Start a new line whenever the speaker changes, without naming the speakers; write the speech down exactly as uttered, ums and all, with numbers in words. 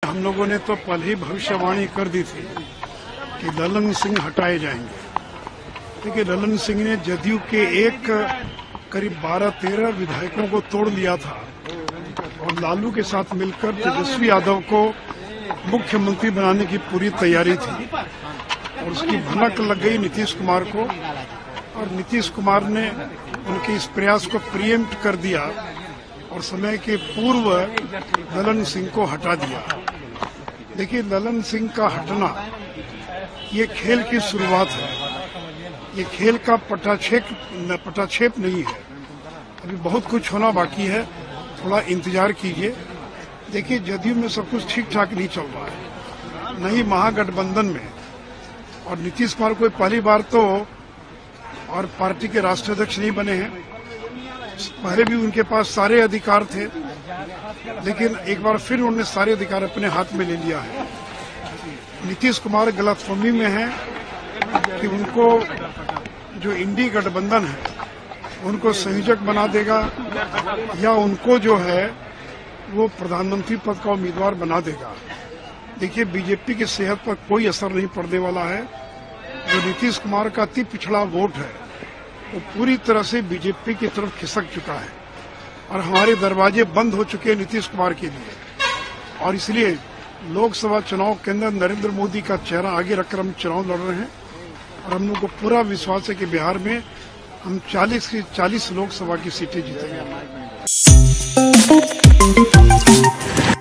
हम लोगों ने तो पहले ही भविष्यवाणी कर दी थी कि ललन सिंह हटाए जाएंगे। देखिए, ललन सिंह ने जदयू के एक करीब बारह तेरह विधायकों को तोड़ लिया था और लालू के साथ मिलकर तेजस्वी यादव को मुख्यमंत्री बनाने की पूरी तैयारी थी और उसकी भनक लग गई नीतीश कुमार को और नीतीश कुमार ने उनके इस प्रयास को प्रीएम्प्ट कर दिया और समय के पूर्व ललन सिंह को हटा दिया। देखिए, ललन सिंह का हटना ये खेल की शुरुआत है, ये खेल का पटाक्षेप पटाक्षेप नहीं है। अभी बहुत कुछ होना बाकी है, थोड़ा इंतजार कीजिए। देखिए, जदयू में सब कुछ ठीक ठाक नहीं चल रहा है, नहीं महागठबंधन में, और नीतीश कुमार कोई पहली बार तो और पार्टी के राष्ट्रीय अध्यक्ष नहीं बने हैं। पहले भी उनके पास सारे अधिकार थे, लेकिन एक बार फिर उन्होंने सारे अधिकार अपने हाथ में ले लिया है। नीतीश कुमार गलतफहमी में है कि उनको जो इंडी गठबंधन है उनको संयोजक बना देगा या उनको जो है वो प्रधानमंत्री पद का उम्मीदवार बना देगा। देखिए, बीजेपी की सेहत पर कोई असर नहीं पड़ने वाला है। जो नीतीश कुमार का अति पिछड़ा वोट है वो पूरी तरह से बीजेपी की तरफ खिसक चुका है और हमारे दरवाजे बंद हो चुके हैं नीतीश कुमार के लिए। और इसलिए लोकसभा चुनाव के अंदर नरेंद्र मोदी का चेहरा आगे रखकर हम चुनाव लड़ रहे हैं और हम लोग को पूरा विश्वास है कि बिहार में हम चालीस की चालीस लोकसभा की सीटें जीतेंगे।